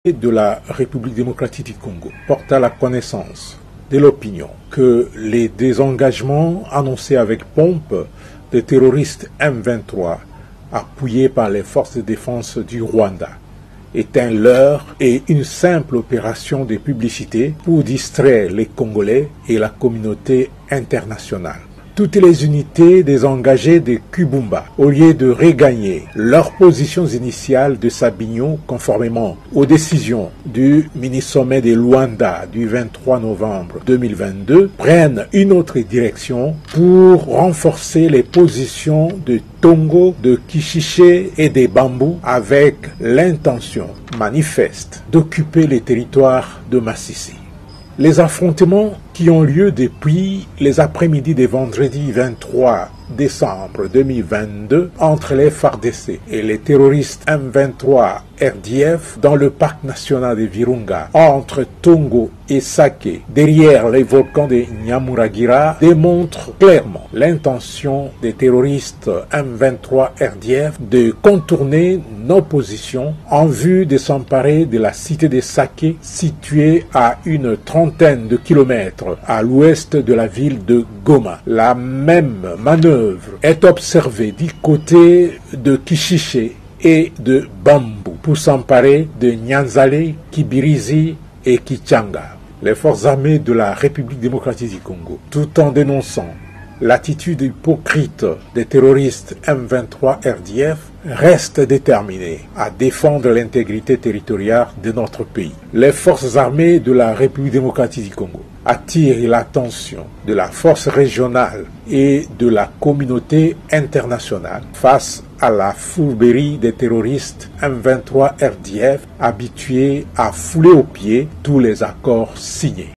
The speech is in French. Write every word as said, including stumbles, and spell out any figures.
de la République démocratique du Congo porte à la connaissance de l'opinion que les désengagements annoncés avec pompe des terroristes M vingt-trois appuyés par les forces de défense du Rwanda est un leurre et une simple opération de publicité pour distraire les Congolais et la communauté internationale. Toutes les unités désengagées de Kubumba, au lieu de regagner leurs positions initiales de Sabignon conformément aux décisions du mini-sommet de Luanda du vingt-trois novembre deux mille vingt-deux, prennent une autre direction pour renforcer les positions de Tongo, de Kishiché et des Bambous avec l'intention manifeste d'occuper les territoires de Massissi. Les affrontements qui ont lieu depuis les après-midi de vendredi vingt-trois décembre deux mille vingt-deux entre les F A R D C et les terroristes M vingt-trois R D F dans le parc national de Virunga entre Tongo et Sake derrière les volcans de Nyamuragira démontrent clairement l'intention des terroristes M vingt-trois R D F de contourner nos positions en vue de s'emparer de la cité de Sake située à une trentaine de kilomètres à l'ouest de la ville de Goma. La même manœuvre est observée du côté de Kishiché et de Bambou pour s'emparer de Nyanzale, Kibirizi et Kichanga. Les forces armées de la République démocratique du Congo, tout en dénonçant l'attitude hypocrite des terroristes M vingt-trois R D F, restent déterminés à défendre l'intégrité territoriale de notre pays. Les forces armées de la République démocratique du Congo attirent l'attention de la force régionale et de la communauté internationale face à la fourberie des terroristes M vingt-trois R D F habitués à fouler aux pieds tous les accords signés.